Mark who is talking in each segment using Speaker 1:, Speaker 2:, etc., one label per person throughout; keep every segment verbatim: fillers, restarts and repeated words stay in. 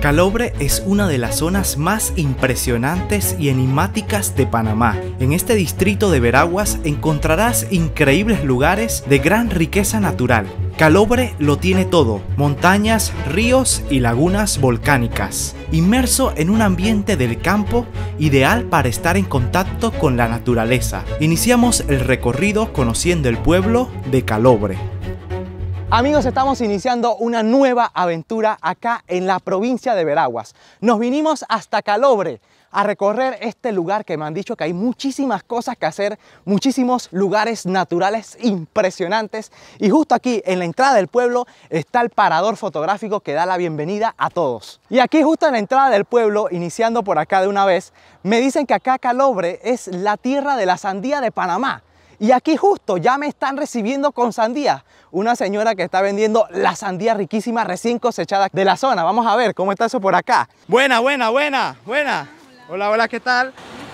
Speaker 1: Calobre es una de las zonas más impresionantes y enigmáticas de Panamá. En este distrito de Veraguas encontrarás increíbles lugares de gran riqueza natural. Calobre lo tiene todo: montañas, ríos y lagunas volcánicas. Inmerso en un ambiente del campo, ideal para estar en contacto con la naturaleza. Iniciamos el recorrido conociendo el pueblo de Calobre.
Speaker 2: Amigos, estamos iniciando una nueva aventura acá en la provincia de Veraguas. Nos vinimos hasta Calobre a recorrer este lugar que me han dicho que hay muchísimas cosas que hacer, muchísimos lugares naturales impresionantes. Y justo aquí en la entrada del pueblo está el parador fotográfico que da la bienvenida a todos. Y aquí justo en la entrada del pueblo, iniciando por acá de una vez, me dicen que acá Calobre es la tierra de la sandía de Panamá. Y aquí justo ya me están recibiendo con sandía. Una señora que está vendiendo la sandía riquísima recién cosechada de la zona. Vamos a ver cómo está eso por acá. Buena, buena, buena, buena. Hola, hola, hola, ¿qué tal?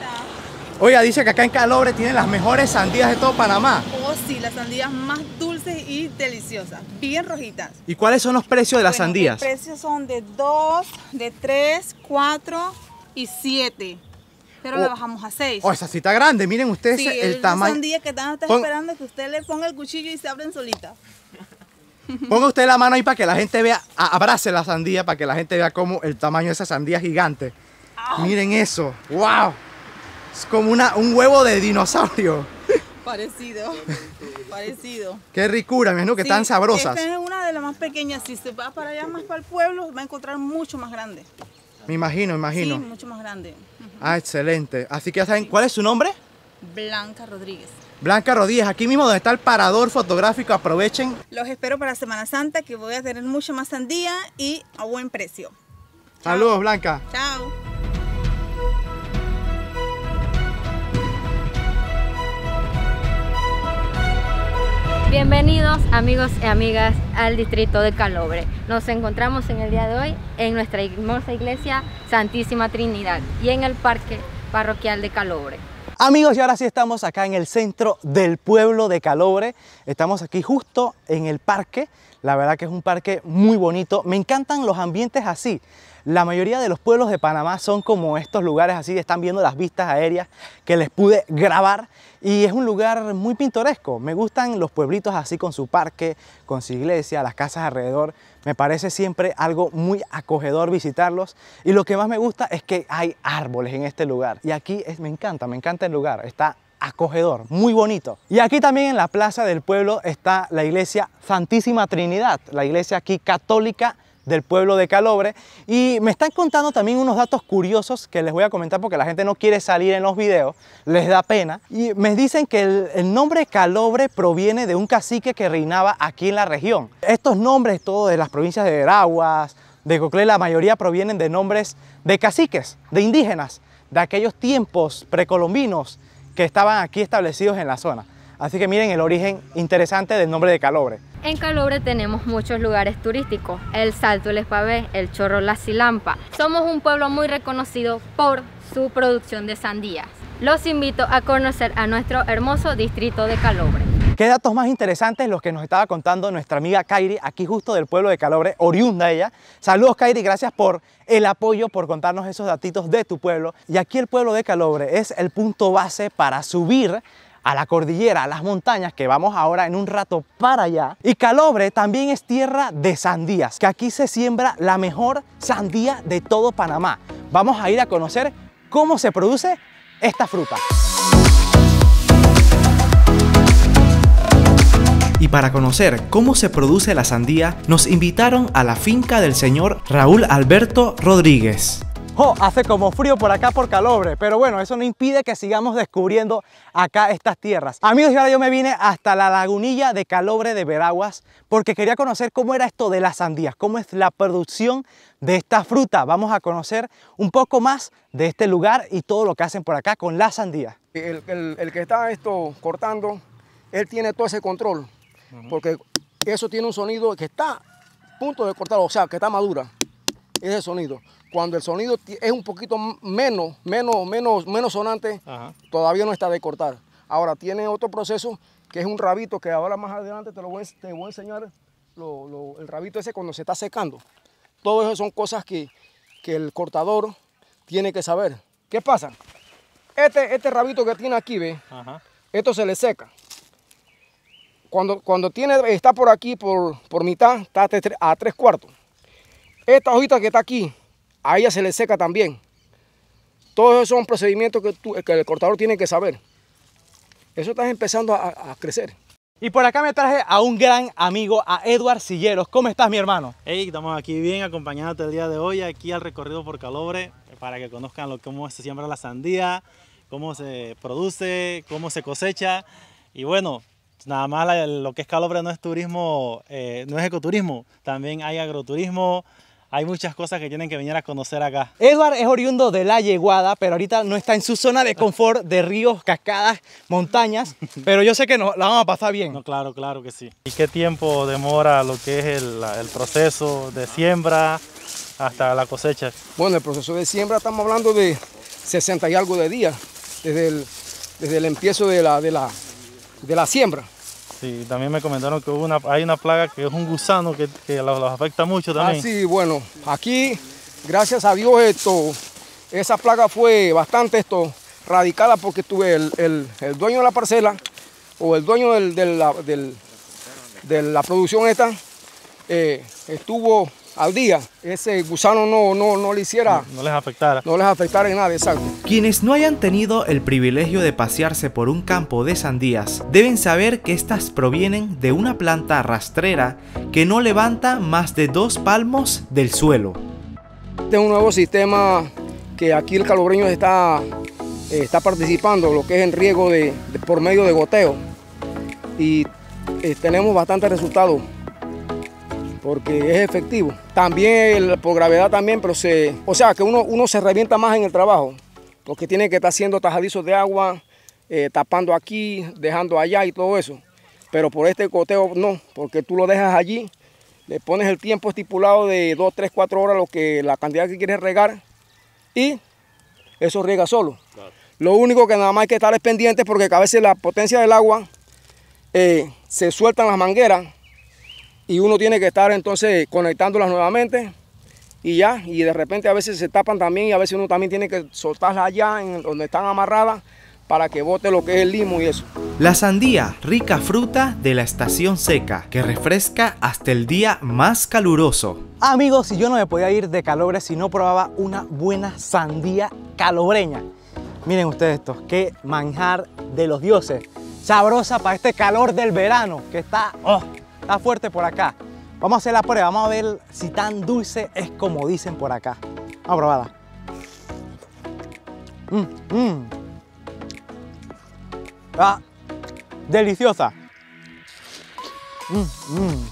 Speaker 2: Oiga, dice que acá en Calobre tienen las mejores sandías de todo Panamá.
Speaker 3: Oh, sí, las sandías más dulces y deliciosas, bien rojitas.
Speaker 2: ¿Y cuáles son los precios de las
Speaker 3: bueno,
Speaker 2: sandías?
Speaker 3: Los precios son de dos, de tres, cuatro y siete. Pero
Speaker 2: oh.
Speaker 3: la bajamos a seis.
Speaker 2: Oh, esa sí está grande, miren ustedes
Speaker 3: sí,
Speaker 2: el, el tamaño.
Speaker 3: sandía que están está
Speaker 2: Pon...
Speaker 3: esperando que usted le ponga el cuchillo y se abren solitas.
Speaker 2: Ponga usted la mano ahí para que la gente vea, abrace la sandía para que la gente vea cómo el tamaño de esa sandía gigante. Oh. Miren eso, wow. Es como una, un huevo de dinosaurio.
Speaker 3: Parecido, parecido.
Speaker 2: Qué ricura, me imagino que sí, están sabrosas.
Speaker 3: Esta es una de las más pequeñas. Si se va para allá más para el pueblo, va a encontrar mucho más grande.
Speaker 2: Me imagino, me imagino.
Speaker 3: Sí, mucho más grande. Uh-huh.
Speaker 2: Ah, excelente. Así que ya saben, ¿cuál es su nombre?
Speaker 3: Blanca Rodríguez.
Speaker 2: Blanca Rodríguez, aquí mismo donde está el parador fotográfico, aprovechen.
Speaker 3: Los espero para Semana Santa, que voy a tener mucho más sandía y a buen precio.
Speaker 2: Saludos, Blanca.
Speaker 3: Chao.
Speaker 4: Bienvenidos amigos y amigas al distrito de Calobre. Nos encontramos en el día de hoy en nuestra hermosa iglesia Santísima Trinidad y en el parque parroquial de Calobre.
Speaker 2: Amigos, y ahora sí estamos acá en el centro del pueblo de Calobre. Estamos aquí justo en el parque. La verdad que es un parque muy bonito. Me encantan los ambientes así. La mayoría de los pueblos de Panamá son como estos lugares así, están viendo las vistas aéreas que les pude grabar y es un lugar muy pintoresco. Me gustan los pueblitos así con su parque, con su iglesia, las casas alrededor. Me parece siempre algo muy acogedor visitarlos y lo que más me gusta es que hay árboles en este lugar. Y aquí es, me encanta, me encanta el lugar, está acogedor, muy bonito. Y aquí también en la plaza del pueblo está la iglesia Santísima Trinidad, la iglesia aquí católica del pueblo de Calobre, y me están contando también unos datos curiosos que les voy a comentar porque la gente no quiere salir en los videos, les da pena, y me dicen que el, el nombre Calobre proviene de un cacique que reinaba aquí en la región. Estos nombres, todos de las provincias de Veraguas, de Coclé, la mayoría provienen de nombres de caciques, de indígenas, de aquellos tiempos precolombinos que estaban aquí establecidos en la zona. Así que miren el origen interesante del nombre de Calobre.
Speaker 4: En Calobre tenemos muchos lugares turísticos, el Salto del Espavé, el Chorro La Silampa. Somos un pueblo muy reconocido por su producción de sandías. Los invito a conocer a nuestro hermoso distrito de Calobre.
Speaker 2: Qué datos más interesantes los que nos estaba contando nuestra amiga Kairi, aquí justo del pueblo de Calobre, oriunda ella. Saludos Kairi, gracias por el apoyo, por contarnos esos datitos de tu pueblo. Y aquí el pueblo de Calobre es el punto base para subir a la cordillera, a las montañas, que vamos ahora en un rato para allá. Y Calobre también es tierra de sandías, que aquí se siembra la mejor sandía de todo Panamá. Vamos a ir a conocer cómo se produce esta fruta.
Speaker 1: Y para conocer cómo se produce la sandía, nos invitaron a la finca del señor Raúl Alberto Rodríguez.
Speaker 2: Oh, hace como frío por acá por Calobre, pero bueno, eso no impide que sigamos descubriendo acá estas tierras. Amigos, y ahora yo me vine hasta la lagunilla de Calobre de Veraguas porque quería conocer cómo era esto de las sandías, cómo es la producción de esta fruta. Vamos a conocer un poco más de este lugar y todo lo que hacen por acá con la sandía.
Speaker 5: El, el, el que está esto cortando, él tiene todo ese control, uh-huh. Porque eso tiene un sonido que está a punto de cortar, o sea, que está madura, ese sonido. Cuando el sonido es un poquito menos, menos, menos, menos sonante, ajá, todavía no está de cortar. Ahora tiene otro proceso que es un rabito que ahora más adelante te lo voy, te voy a enseñar lo, lo, el rabito ese cuando se está secando. Todo eso son cosas que, que el cortador tiene que saber. ¿Qué pasa? Este, este rabito que tiene aquí, ¿ve? Ajá. Esto se le seca. Cuando, cuando tiene, está por aquí, por, por mitad, está a tres cuartos. Esta hojita que está aquí, a ella se le seca también. Todos esos son procedimientos que, tú, que el cortador tiene que saber. Eso está empezando a, a crecer.
Speaker 2: Y por acá me traje a un gran amigo, a Edward Silleros. ¿Cómo estás, mi hermano?
Speaker 6: Hey, estamos aquí bien acompañándote el día de hoy, aquí al recorrido por Calobre, para que conozcan lo, cómo se siembra la sandía, cómo se produce, cómo se cosecha. Y bueno, nada más la, lo que es Calobre no es turismo, eh, no es ecoturismo, también hay agroturismo. Hay muchas cosas que tienen que venir a conocer acá.
Speaker 2: Edward es oriundo de La Yeguada, pero ahorita no está en su zona de confort de ríos, cascadas, montañas. Pero yo sé que nos la vamos a pasar bien.
Speaker 6: No, claro, claro que sí. ¿Y qué tiempo demora lo que es el, el proceso de siembra hasta la cosecha?
Speaker 5: Bueno, el proceso de siembra estamos hablando de sesenta y algo de días, desde el, desde el empiezo de la, de, la, de la siembra.
Speaker 6: Sí, también me comentaron que hubo una, hay una plaga que es un gusano que, que los, los afecta mucho también.
Speaker 5: Ah, sí, bueno, aquí, gracias a Dios, esto, esa plaga fue bastante esto, radicada porque tuve el, el, el dueño de la parcela o el dueño del, del, la, del, de la producción esta, eh, estuvo al día. Ese gusano no, no, no le hiciera...
Speaker 6: No, no les afectara.
Speaker 5: No les afectara en nada, exacto.
Speaker 1: Quienes no hayan tenido el privilegio de pasearse por un campo de sandías deben saber que estas provienen de una planta rastrera que no levanta más de dos palmos del suelo.
Speaker 5: Este es un nuevo sistema que aquí el calobreño está, eh, está participando, lo que es en riego de, de, por medio de goteo. Y eh, tenemos bastantes resultados, porque es efectivo. También por gravedad también, pero se, o sea que uno, uno se revienta más en el trabajo, porque tiene que estar haciendo tajadizos de agua, eh, tapando aquí, dejando allá y todo eso. Pero por este goteo no, porque tú lo dejas allí, le pones el tiempo estipulado de dos, tres, cuatro horas, lo que, la cantidad que quieres regar, y eso riega solo. Claro. Lo único que nada más hay que estar es pendiente, porque a veces la potencia del agua eh, se sueltan las mangueras, y uno tiene que estar entonces conectándolas nuevamente y ya, y de repente a veces se tapan también y a veces uno también tiene que soltarlas allá en donde están amarradas para que bote lo que es el limo y eso.
Speaker 1: La sandía, rica fruta de la estación seca, que refresca hasta el día más caluroso.
Speaker 2: Amigos, si yo no me podía ir de Calobre si no probaba una buena sandía calobreña. Miren ustedes esto, qué manjar de los dioses. Sabrosa para este calor del verano, que está... Oh, está fuerte por acá. Vamos a hacer la prueba, vamos a ver si tan dulce es como dicen por acá. Vamos a probarla. Mm, mm. Ah, deliciosa. Mm, mm.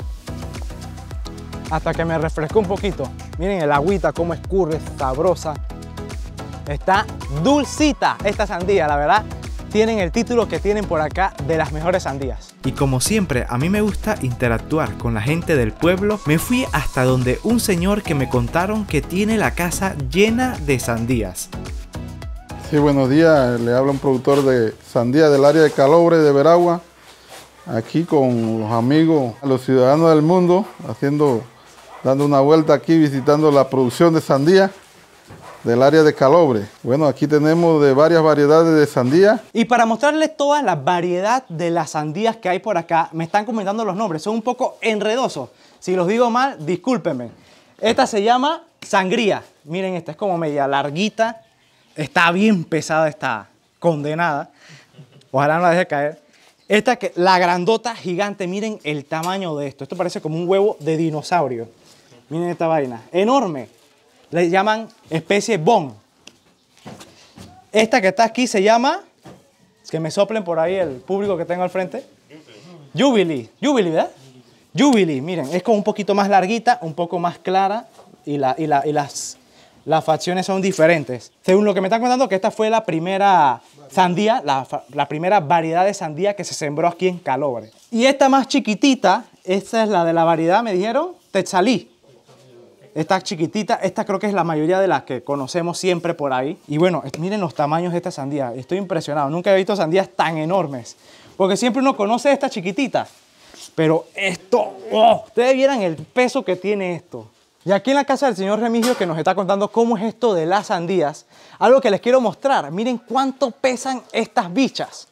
Speaker 2: Hasta que me refrescó un poquito. Miren el agüita cómo escurre, sabrosa. Está dulcita esta sandía, la verdad. Tienen el título que tienen por acá de las mejores sandías.
Speaker 1: Y como siempre a mí me gusta interactuar con la gente del pueblo, me fui hasta donde un señor que me contaron que tiene la casa llena de sandías.
Speaker 7: Sí, buenos días, le habla un productor de sandía del área de Calobre de Veragua, aquí con los amigos, los ciudadanos del mundo, haciendo, dando una vuelta aquí, visitando la producción de sandía del área de Calobre. Bueno, aquí tenemos de varias variedades de sandía.
Speaker 2: Y para mostrarles toda la variedad de las sandías que hay por acá, me están comentando los nombres, son un poco enredosos. Si los digo mal, discúlpenme. Esta se llama sangría. Miren, esta es como media larguita. Está bien pesada esta condenada. Ojalá no la deje caer. Esta que, la grandota gigante, miren el tamaño de esto. Esto parece como un huevo de dinosaurio. Miren esta vaina, enorme. Le llaman especie Bon. Esta que está aquí se llama, que me soplen por ahí el público que tengo al frente. Jubilee. Jubilee, ¿verdad? Jubilee, miren, es como un poquito más larguita, un poco más clara y, la, y, la, y las, las facciones son diferentes. Según lo que me están contando, que esta fue la primera sandía, la, la primera variedad de sandía que se sembró aquí en Calobre. Y esta más chiquitita, esta es la de la variedad, me dijeron, Tetzalí. Esta chiquitita, esta creo que es la mayoría de las que conocemos siempre por ahí. Y bueno, miren los tamaños de esta sandía. Estoy impresionado. Nunca he visto sandías tan enormes. Porque siempre uno conoce esta chiquitita. Pero esto, oh, ustedes vieran el peso que tiene esto. Y aquí en la casa del señor Remigio, que nos está contando cómo es esto de las sandías, algo que les quiero mostrar. Miren cuánto pesan estas bichas.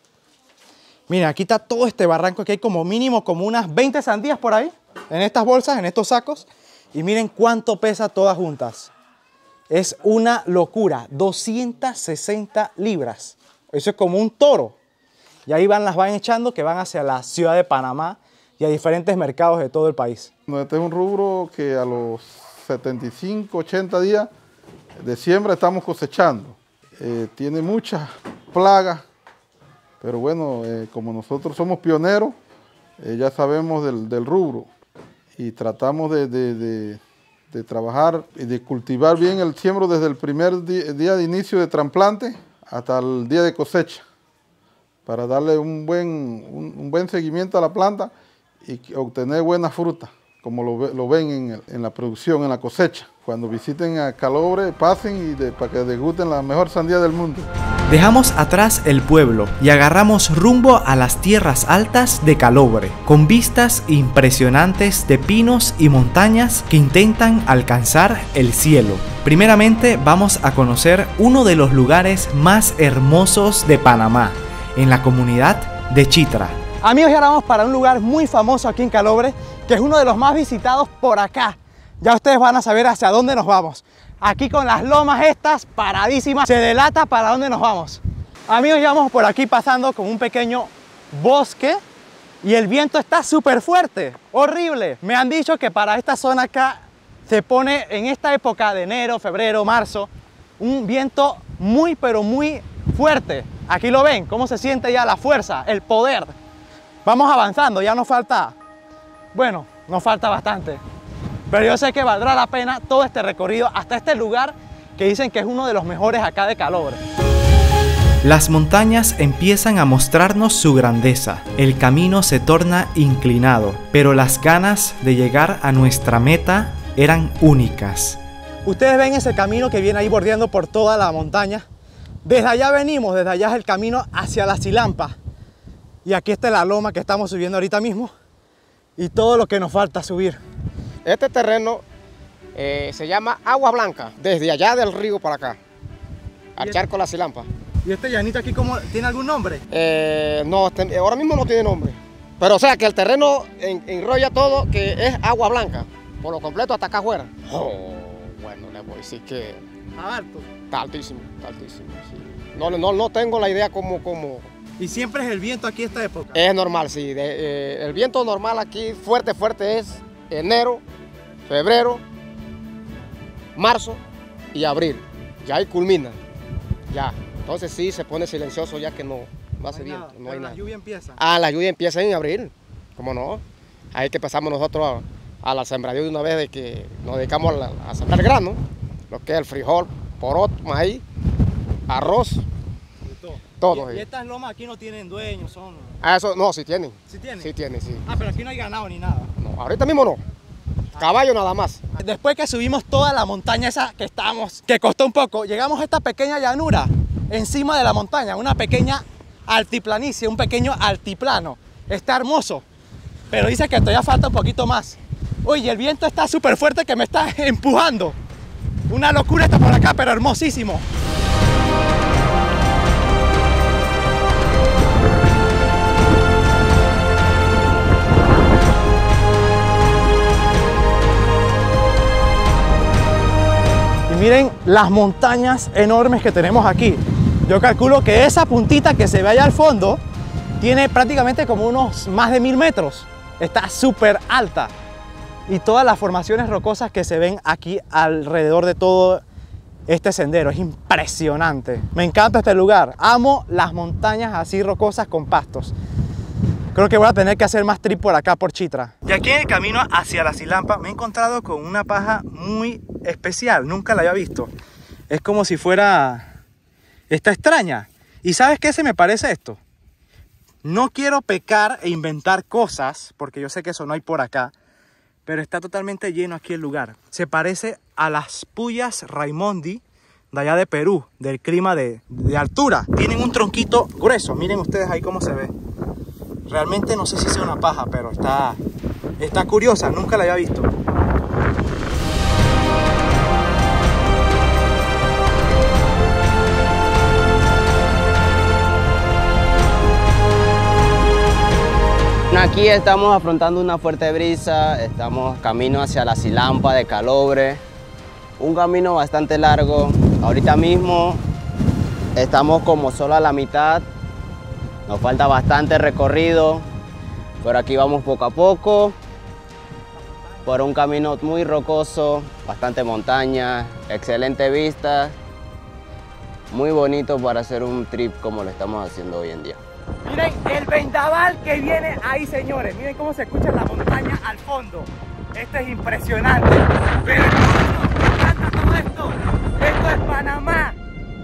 Speaker 2: Miren, aquí está todo este barranco, que hay como mínimo como unas veinte sandías por ahí, en estas bolsas, en estos sacos. Y miren cuánto pesa todas juntas. Es una locura, doscientas sesenta libras. Eso es como un toro. Y ahí van, las van echando, que van hacia la ciudad de Panamá y a diferentes mercados de todo el país.
Speaker 7: Este es un rubro que a los setenta y cinco, ochenta días de siembra estamos cosechando. Eh, tiene muchas plagas, pero bueno, eh, como nosotros somos pioneros, eh, ya sabemos del, del rubro y tratamos de, de, de, de trabajar y de cultivar bien el siembro desde el primer día, día de inicio de trasplante hasta el día de cosecha, para darle un buen, un, un buen seguimiento a la planta y obtener buena fruta, como lo, lo ven en, en la producción, en la cosecha. Cuando visiten a Calobre, pasen y de, para que degusten la mejor sandía del mundo.
Speaker 1: Dejamos atrás el pueblo y agarramos rumbo a las tierras altas de Calobre, con vistas impresionantes de pinos y montañas que intentan alcanzar el cielo. Primeramente vamos a conocer uno de los lugares más hermosos de Panamá, en la comunidad de Chitra.
Speaker 2: Amigos, y ahora vamos para un lugar muy famoso aquí en Calobre, que es uno de los más visitados por acá. Ya ustedes van a saber hacia dónde nos vamos. Aquí con las lomas estas paradísimas, se delata para dónde nos vamos. Amigos, ya vamos por aquí pasando con un pequeño bosque y el viento está súper fuerte, horrible. Me han dicho que para esta zona acá se pone en esta época de enero, febrero, marzo, un viento muy pero muy fuerte. Aquí lo ven, cómo se siente ya la fuerza, el poder. Vamos avanzando, ya nos falta, bueno, nos falta bastante. Pero yo sé que valdrá la pena todo este recorrido hasta este lugar que dicen que es uno de los mejores acá de Calobre.
Speaker 1: Las montañas empiezan a mostrarnos su grandeza, el camino se torna inclinado, pero las ganas de llegar a nuestra meta eran únicas.
Speaker 2: Ustedes ven ese camino que viene ahí bordeando por toda la montaña. Desde allá venimos, desde allá es el camino hacia la Silampa. Y aquí está la loma que estamos subiendo ahorita mismo y todo lo que nos falta subir.
Speaker 5: Este terreno eh, se llama Agua Blanca, desde allá del río para acá, al charco La Silampa.
Speaker 2: ¿Y este llanito aquí cómo, tiene algún nombre?
Speaker 5: Eh, no, este, ahora mismo no tiene nombre. Pero o sea que el terreno en, enrolla todo, que es Agua Blanca, por lo completo hasta acá afuera. Oh, bueno, le voy a decir que...
Speaker 2: Alto.
Speaker 5: Está altísimo, está altísimo, sí. No, no, no tengo la idea cómo... cómo...
Speaker 2: ¿Y siempre es el viento aquí esta época?
Speaker 5: Es normal, sí. De, eh, el viento normal aquí, fuerte, fuerte, es enero, febrero, marzo y abril. Ya ahí culmina, ya. Entonces sí se pone silencioso ya que no, no hace viento, no hay nada.
Speaker 2: ¿La lluvia empieza?
Speaker 5: Ah, la lluvia empieza en abril, ¿cómo no? Ahí que pasamos nosotros a, a la sembradía de una vez de que nos dedicamos a, la, a sembrar grano, lo que es el frijol, poroto, maíz, arroz,
Speaker 2: todo.
Speaker 5: todo.
Speaker 2: ¿Y, y estas lomas aquí no tienen dueños? Son...
Speaker 5: Ah, eso no, sí tienen.
Speaker 2: ¿Sí tienen?
Speaker 5: Sí tienen, sí.
Speaker 2: Ah, pero aquí no hay ganado ni nada.
Speaker 5: No, ahorita mismo no. Caballo nada más.
Speaker 2: Después que subimos toda la montaña esa que estábamos, que costó un poco, llegamos a esta pequeña llanura encima de la montaña, una pequeña altiplanicie, un pequeño altiplano. Está hermoso, pero dice que todavía falta un poquito más. Oye, el viento está súper fuerte que me está empujando. Una locura está por acá, pero hermosísimo. Y miren las montañas enormes que tenemos aquí. Yo calculo que esa puntita que se ve allá al fondo tiene prácticamente como unos más de mil metros. Está súper alta. Y todas las formaciones rocosas que se ven aquí alrededor de todo este sendero. Es impresionante. Me encanta este lugar. Amo las montañas así rocosas con pastos. Creo que voy a tener que hacer más trip por acá, por Chitra. Y aquí en el camino hacia la Silampa me he encontrado con una paja muy especial. Nunca la había visto. Es como si fuera... Está extraña. ¿Y sabes qué se me parece esto? No quiero pecar e inventar cosas, porque yo sé que eso no hay por acá, pero está totalmente lleno aquí el lugar. Se parece a las puyas Raimondi de allá de Perú, del clima de, de altura. Tienen un tronquito grueso, miren ustedes ahí cómo se ve. Realmente no sé si sea una paja, pero está, está curiosa, nunca la había visto.
Speaker 8: Aquí estamos afrontando una fuerte brisa, estamos camino hacia la Silampa de Calobre, un camino bastante largo. Ahorita mismo estamos como solo a la mitad, nos falta bastante recorrido, pero aquí vamos poco a poco, por un camino muy rocoso, bastante montaña, excelente vista, muy bonito para hacer un trip como lo estamos haciendo hoy en día.
Speaker 2: Miren el vendaval que viene ahí, señores. Miren cómo se escucha la montaña al fondo. Esto es impresionante. Pero hermano, me encanta todo esto. Esto es Panamá.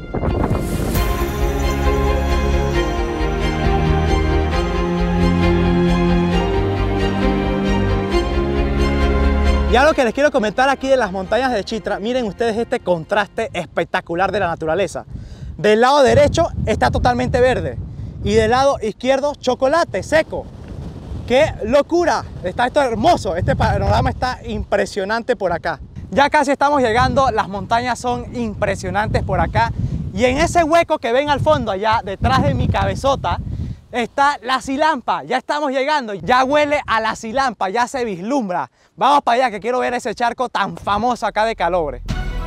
Speaker 2: Y algo que les quiero comentar aquí de las montañas de Chitra, miren ustedes este contraste espectacular de la naturaleza. Del lado derecho está totalmente verde y del lado izquierdo chocolate seco. ¡Qué locura! Está esto hermoso, este panorama está impresionante por acá. Ya casi estamos llegando, las montañas son impresionantes por acá y en ese hueco que ven al fondo allá detrás de mi cabezota está la Silampa. Ya estamos llegando, ya huele a la Silampa, ya se vislumbra. Vamos para allá que quiero ver ese charco tan famoso acá de Calobre.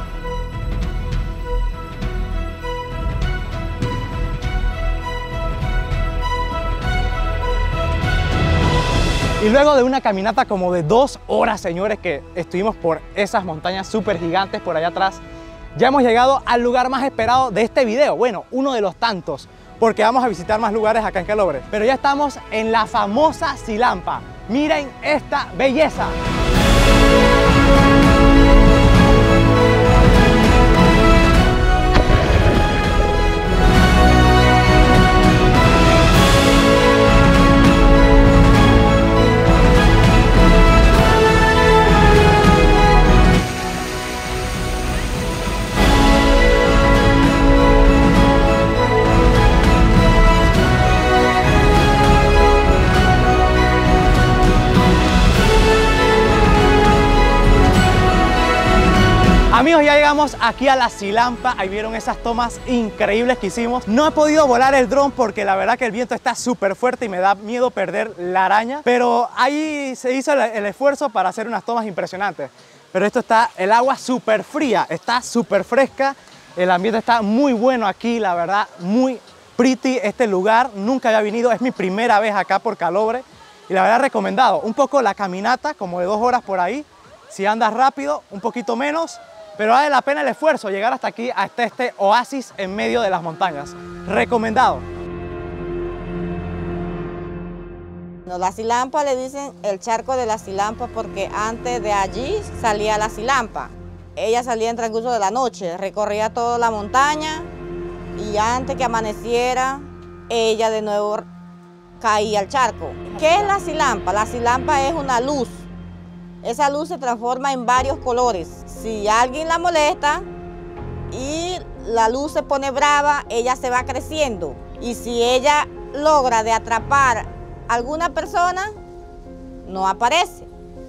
Speaker 2: Y luego de una caminata como de dos horas, señores, que estuvimos por esas montañas súper gigantes por allá atrás, ya hemos llegado al lugar más esperado de este video. Bueno, uno de los tantos, porque vamos a visitar más lugares acá en Calobre. Pero ya estamos en la famosa Silampa. Miren esta belleza. Amigos, ya llegamos aquí a la Silampa. Ahí vieron esas tomas increíbles que hicimos. No he podido volar el dron porque la verdad que el viento está súper fuerte y me da miedo perder la araña. Pero ahí se hizo el, el esfuerzo para hacer unas tomas impresionantes. Pero esto está, el agua súper fría, está súper fresca. El ambiente está muy bueno aquí, la verdad, muy pretty este lugar. Nunca había venido, es mi primera vez acá por Calobre. Y la verdad recomendado. Un poco la caminata, como de dos horas por ahí. Si andas rápido, un poquito menos. Pero vale la pena el esfuerzo llegar hasta aquí, hasta este oasis en medio de las montañas. Recomendado.
Speaker 9: No, la Silampa le dicen el charco de la Silampa porque antes de allí salía la Silampa. Ella salía en transcurso de la noche, recorría toda la montaña y antes que amaneciera, ella de nuevo caía al charco. ¿Qué es la Silampa? La Silampa es una luz. Esa luz se transforma en varios colores. Si alguien la molesta y la luz se pone brava, ella se va creciendo. Y si ella logra de atrapar a alguna persona, no aparece.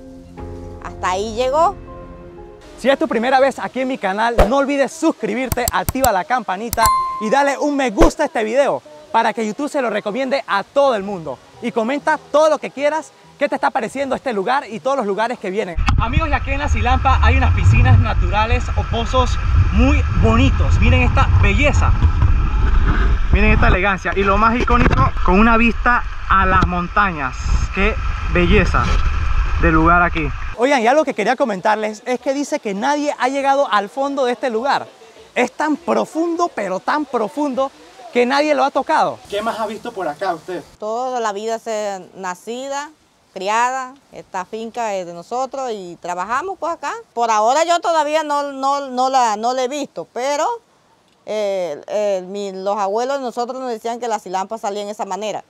Speaker 9: Hasta ahí llegó.
Speaker 2: Si es tu primera vez aquí en mi canal, no olvides suscribirte, activa la campanita y dale un me gusta a este video para que YouTube se lo recomiende a todo el mundo. Y comenta todo lo que quieras. ¿Qué te está pareciendo este lugar y todos los lugares que vienen? Amigos, y aquí en la Silampa hay unas piscinas naturales o pozos muy bonitos. Miren esta belleza. Miren esta elegancia. Y lo más icónico, con una vista a las montañas. ¡Qué belleza de lugar aquí! Oigan, y algo que quería comentarles es que dice que nadie ha llegado al fondo de este lugar. Es tan profundo, pero tan profundo, que nadie lo ha tocado. ¿Qué más ha visto por acá usted?
Speaker 9: Toda la vida se nacida, criada, esta finca es de nosotros y trabajamos pues acá. Por ahora yo todavía no, no, no, la, no la he visto, pero eh, eh, mi, los abuelos de nosotros nos decían que la Silampa salía en esa manera.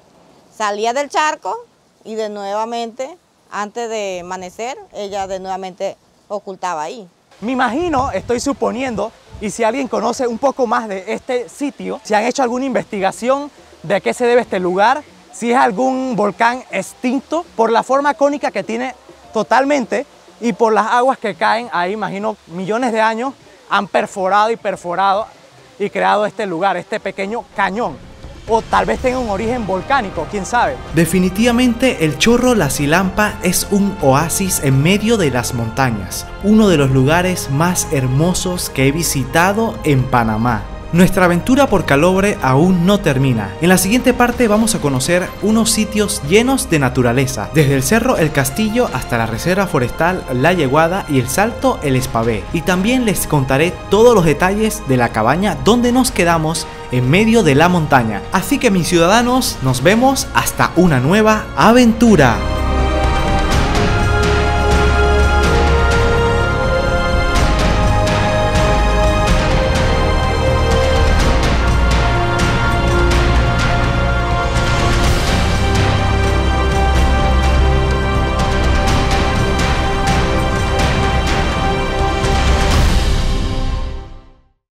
Speaker 9: Salía del charco y de nuevamente, antes de amanecer, ella de nuevamente ocultaba ahí.
Speaker 2: Me imagino, estoy suponiendo, y si alguien conoce un poco más de este sitio, si han hecho alguna investigación de a qué se debe este lugar, si es algún volcán extinto, por la forma cónica que tiene totalmente y por las aguas que caen ahí, imagino millones de años han perforado y perforado y creado este lugar, este pequeño cañón. o tal vez tenga un origen volcánico, quién sabe.
Speaker 1: Definitivamente el Chorro La Silampa es un oasis en medio de las montañas, uno de los lugares más hermosos que he visitado en Panamá. Nuestra aventura por Calobre aún no termina. En la siguiente parte vamos a conocer unos sitios llenos de naturaleza, desde el Cerro El Castillo hasta la Reserva Forestal La Yeguada y el Salto El Espavé. Y también les contaré todos los detalles de la cabaña donde nos quedamos en medio de la montaña. Así que mis ciudadanos, nos vemos hasta una nueva aventura.